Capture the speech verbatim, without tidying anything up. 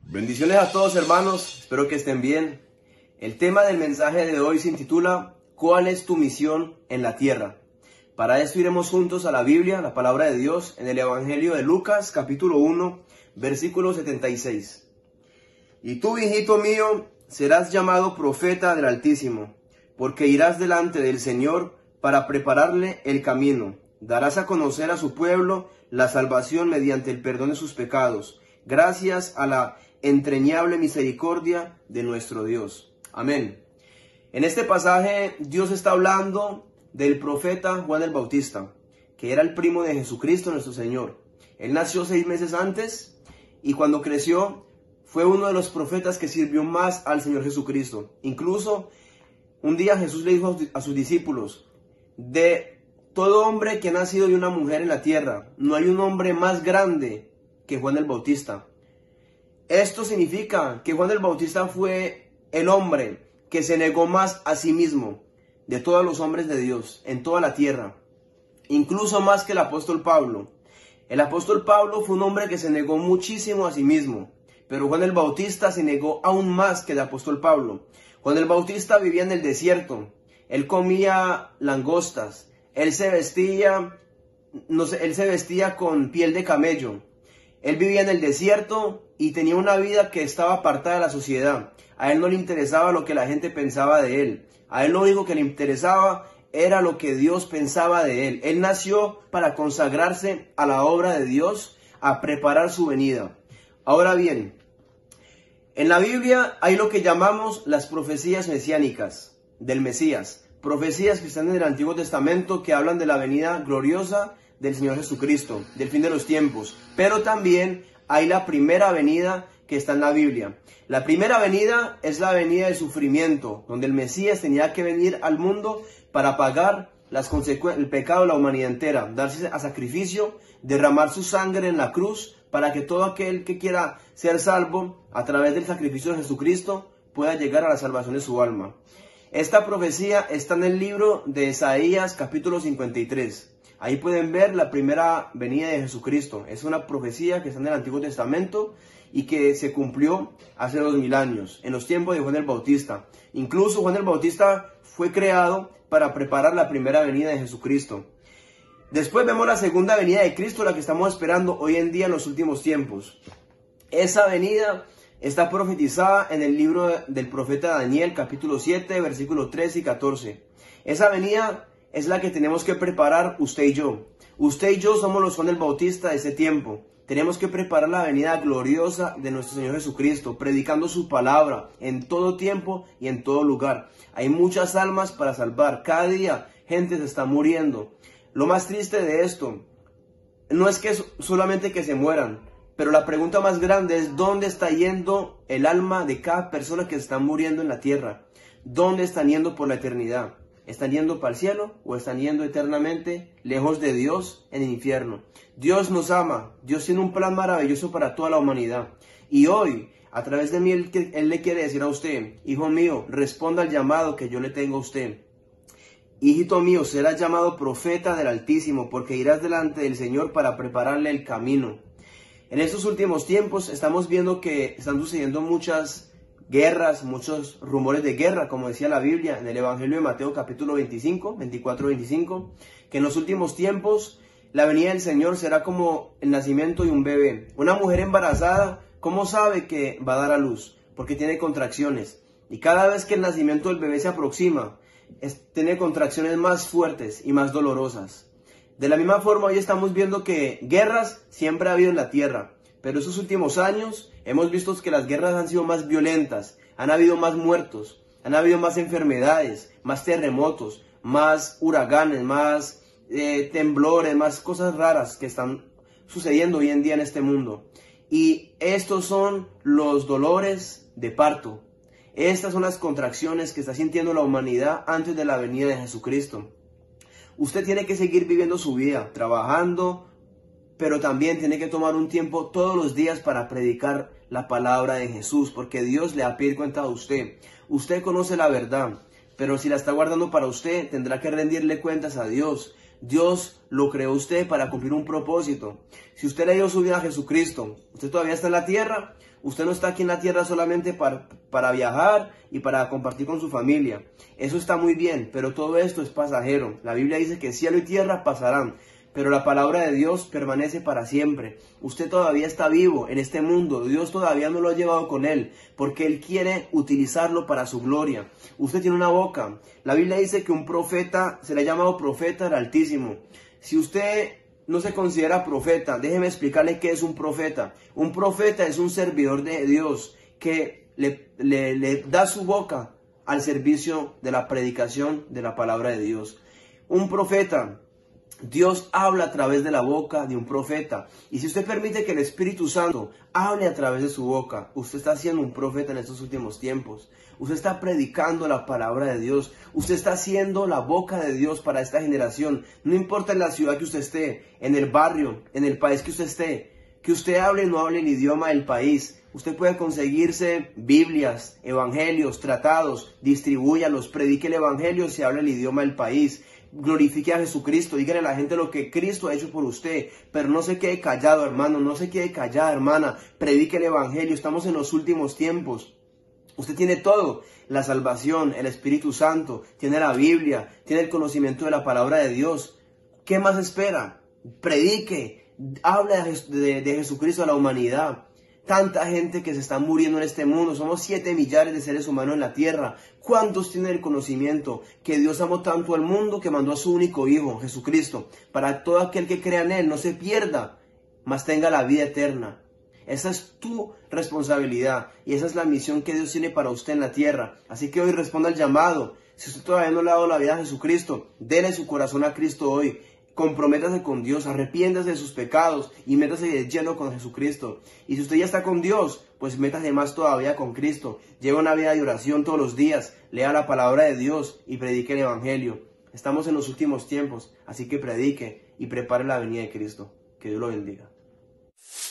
Bendiciones a todos, hermanos, espero que estén bien. El tema del mensaje de hoy se intitula ¿Cuál es tu misión en la tierra? Para esto iremos juntos a la Biblia, la palabra de Dios, en el Evangelio de Lucas, capítulo uno, versículo setenta y seis. Y tú, hijito mío, serás llamado profeta del Altísimo, porque irás delante del Señor para prepararle el camino. Darás a conocer a su pueblo la salvación mediante el perdón de sus pecados, gracias a la entrañable misericordia de nuestro Dios. Amén. En este pasaje Dios está hablando del profeta Juan el Bautista, que era el primo de Jesucristo nuestro Señor. Él nació seis meses antes y cuando creció fue uno de los profetas que sirvió más al Señor Jesucristo. Incluso un día Jesús le dijo a sus discípulos: de todo hombre que ha nacido de una mujer en la tierra, no hay un hombre más grande que Juan el Bautista. Esto significa que Juan el Bautista fue el hombre que se negó más a sí mismo de todos los hombres de Dios en toda la tierra, incluso más que el apóstol Pablo. El apóstol Pablo fue un hombre que se negó muchísimo a sí mismo, pero Juan el Bautista se negó aún más que el apóstol Pablo. Juan el Bautista vivía en el desierto, él comía langostas, él se vestía, no sé, él se vestía con piel de camello. Él vivía en el desierto y tenía una vida que estaba apartada de la sociedad. A él no le interesaba lo que la gente pensaba de él. A él lo único que le interesaba era lo que Dios pensaba de él. Él nació para consagrarse a la obra de Dios, a preparar su venida. Ahora bien, en la Biblia hay lo que llamamos las profecías mesiánicas del Mesías. Profecías que están en el Antiguo Testamento que hablan de la venida gloriosa del Señor Jesucristo, del fin de los tiempos. Pero también hay la primera venida que está en la Biblia. La primera venida es la venida del sufrimiento, donde el Mesías tenía que venir al mundo para pagar las consecuencias, el pecado de la humanidad entera, darse a sacrificio, derramar su sangre en la cruz, para que todo aquel que quiera ser salvo a través del sacrificio de Jesucristo pueda llegar a la salvación de su alma. Esta profecía está en el libro de Isaías, capítulo cincuenta y tres. Ahí pueden ver la primera venida de Jesucristo. Es una profecía que está en el Antiguo Testamento y que se cumplió hace dos mil años, en los tiempos de Juan el Bautista. Incluso Juan el Bautista fue creado para preparar la primera venida de Jesucristo. Después vemos la segunda venida de Cristo, la que estamos esperando hoy en día en los últimos tiempos. Esa venida está profetizada en el libro del profeta Daniel, capítulo siete, versículos trece y catorce. Esa venida es la que tenemos que preparar usted y yo. Usted y yo somos los Juan el Bautista de ese tiempo. Tenemos que preparar la venida gloriosa de nuestro Señor Jesucristo, predicando su palabra en todo tiempo y en todo lugar. Hay muchas almas para salvar. Cada día gente se está muriendo. Lo más triste de esto no es que solamente que se mueran, pero la pregunta más grande es: ¿dónde está yendo el alma de cada persona que está muriendo en la tierra? ¿Dónde están yendo por la eternidad? ¿Están yendo para el cielo o están yendo eternamente lejos de Dios en el infierno? Dios nos ama. Dios tiene un plan maravilloso para toda la humanidad. Y hoy, a través de mí, Él, él le quiere decir a usted: hijo mío, responda al llamado que yo le tengo a usted. Hijito mío, serás llamado profeta del Altísimo, porque irás delante del Señor para prepararle el camino. En estos últimos tiempos estamos viendo que están sucediendo muchas guerras, muchos rumores de guerra, como decía la Biblia en el Evangelio de Mateo capítulo veinticinco, veinticuatro, veinticinco, que en los últimos tiempos la venida del Señor será como el nacimiento de un bebé. Una mujer embarazada, ¿cómo sabe que va a dar a luz? Porque tiene contracciones. Y cada vez que el nacimiento del bebé se aproxima, es, tiene contracciones más fuertes y más dolorosas. De la misma forma, hoy estamos viendo que guerras siempre ha habido en la tierra. Pero esos últimos años hemos visto que las guerras han sido más violentas, han habido más muertos, han habido más enfermedades, más terremotos, más huracanes, más eh, temblores, más cosas raras que están sucediendo hoy en día en este mundo. Y estos son los dolores de parto. Estas son las contracciones que está sintiendo la humanidad antes de la venida de Jesucristo. Usted tiene que seguir viviendo su vida, trabajando, pero también tiene que tomar un tiempo todos los días para predicar la palabra de Jesús, porque Dios le va a pedir cuenta a usted. Usted conoce la verdad, pero si la está guardando para usted, tendrá que rendirle cuentas a Dios. Dios lo creó usted para cumplir un propósito. Si usted le dio su vida a Jesucristo, usted todavía está en la tierra. Usted no está aquí en la tierra solamente para, para viajar y para compartir con su familia. Eso está muy bien, pero todo esto es pasajero. La Biblia dice que cielo y tierra pasarán, pero la palabra de Dios permanece para siempre. Usted todavía está vivo en este mundo. Dios todavía no lo ha llevado con él, porque él quiere utilizarlo para su gloria. Usted tiene una boca. La Biblia dice que un profeta, se le ha llamado profeta del Altísimo. Si usted no se considera profeta, déjeme explicarle qué es un profeta. Un profeta es un servidor de Dios que le, le, le da su boca al servicio de la predicación de la palabra de Dios. Un profeta, Dios habla a través de la boca de un profeta. Y si usted permite que el Espíritu Santo hable a través de su boca, usted está siendo un profeta en estos últimos tiempos. Usted está predicando la palabra de Dios. Usted está siendo la boca de Dios para esta generación. No importa en la ciudad que usted esté, en el barrio, en el país que usted esté, que usted hable o no hable el idioma del país. Usted puede conseguirse Biblias, evangelios, tratados, distribúyalos, predique el evangelio si habla el idioma del país. Glorifique a Jesucristo, dígale a la gente lo que Cristo ha hecho por usted, pero no se quede callado, hermano, no se quede callada, hermana, predique el evangelio. Estamos en los últimos tiempos. Usted tiene todo, la salvación, el Espíritu Santo, tiene la Biblia, tiene el conocimiento de la palabra de Dios. ¿Qué más espera? Predique, habla de, de, de Jesucristo a la humanidad. Tanta gente que se está muriendo en este mundo. Somos siete millares de seres humanos en la tierra. ¿Cuántos tienen el conocimiento que Dios amó tanto al mundo que mandó a su único Hijo, Jesucristo, para todo aquel que crea en Él no se pierda, mas tenga la vida eterna? Esa es tu responsabilidad y esa es la misión que Dios tiene para usted en la tierra. Así que hoy responda al llamado. Si usted todavía no le ha dado la vida a Jesucristo, dele su corazón a Cristo hoy. Comprométase con Dios, arrepiéntase de sus pecados y métase de lleno con Jesucristo. Y si usted ya está con Dios, pues métase más todavía con Cristo. Lleve una vida de oración todos los días, lea la palabra de Dios y predique el evangelio. Estamos en los últimos tiempos, así que predique y prepare la venida de Cristo. Que Dios lo bendiga.